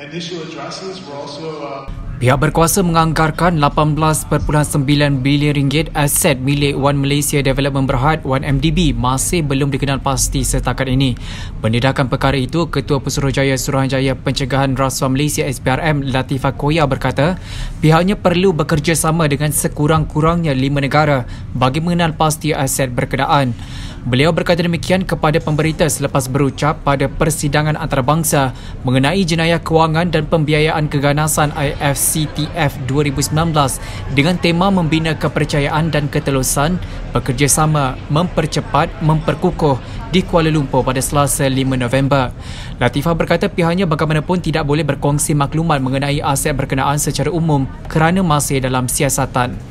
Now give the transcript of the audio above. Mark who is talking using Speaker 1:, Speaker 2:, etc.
Speaker 1: initial addresses were also
Speaker 2: Pihak berkuasa menganggarkan 18.9 bilion ringgit aset milik One Malaysia Development Berhad (1MDB) masih belum dikenal pasti setakat ini. Mendedahkan perkara itu, Ketua Pesuruhjaya Suruhanjaya Pencegahan Rasuah Malaysia SPRM Latifah Koya berkata, pihaknya perlu bekerjasama dengan sekurang-kurangnya 5 negara bagi mengenal pasti aset berkenaan. Beliau berkata demikian kepada pemberita selepas berucap pada persidangan antarabangsa mengenai jenayah kewangan dan pembiayaan keganasan IFCTF 2019 dengan tema membina kepercayaan dan ketelusan, bekerjasama, mempercepat, memperkukuh di Kuala Lumpur pada Selasa 5 November. Latifah berkata pihaknya bagaimanapun tidak boleh berkongsi maklumat mengenai aset berkenaan secara umum kerana masih dalam siasatan.